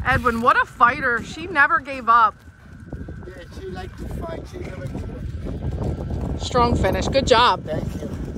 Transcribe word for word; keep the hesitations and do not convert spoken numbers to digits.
Edwin, what a fighter. She never gave up. Yeah, she liked to fight. She never gave up. Strong finish. Good job. Thank you.